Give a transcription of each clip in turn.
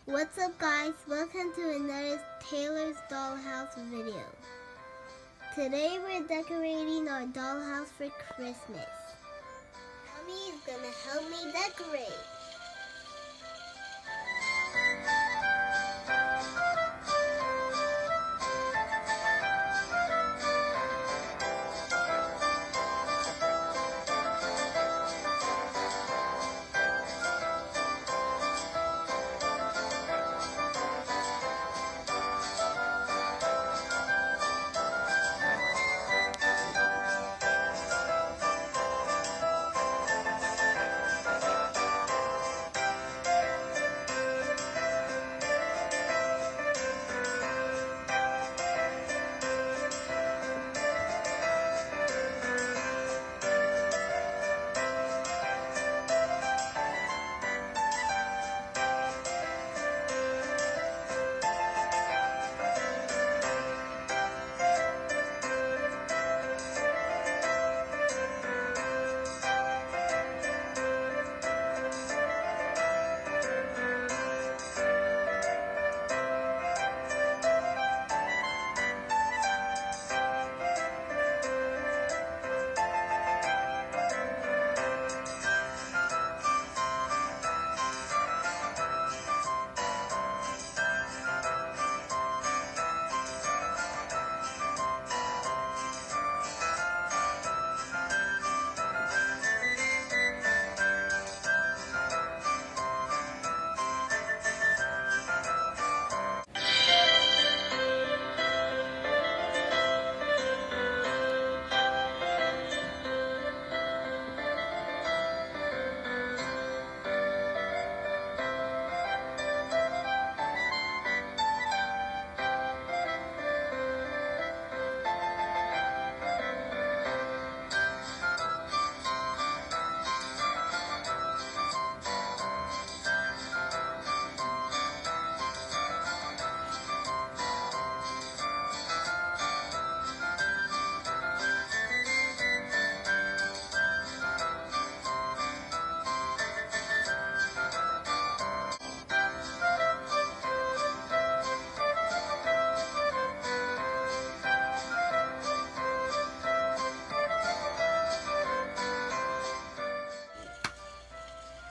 What's up guys, welcome to another Taylor's Dollhouse video. Today we're decorating our dollhouse for Christmas. Mommy is gonna help me decorate.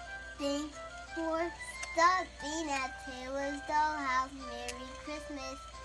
Thanks for stopping at Taylor's Dollhouse. Merry Christmas.